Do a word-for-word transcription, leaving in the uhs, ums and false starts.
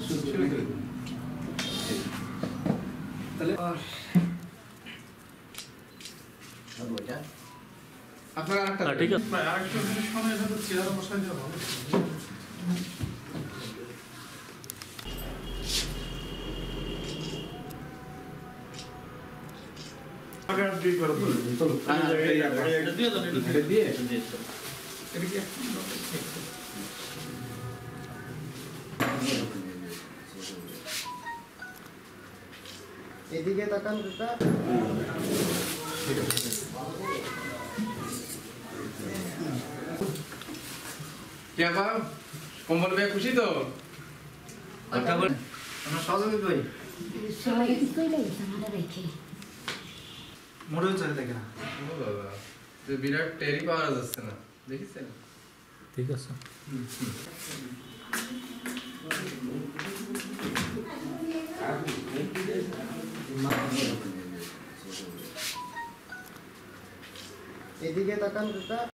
তাহলে আপনার আরেকটা ঠিক আছে আরেকটা জিনিস মানে এটা তো চেয়ার বসাই দেওয়া ভালো আগার দিয়ে করে চলো এটা দিয়ে দাও এটা দিয়ে এটা দিয়ে এটা কি এদিকে তাকান দাদা কি আপা কম্বল পেয়ে খুশি তো কথা বল আমরা সহযোগী কই সবাই কি কই লাগে সামাটা রেখে মোড়ে চলে দেখে না ও বাবা যে বিরাট টেরি পাওয়া যাচ্ছে না দেখিছেন ঠিক আছে এদিকে তাকান দাদা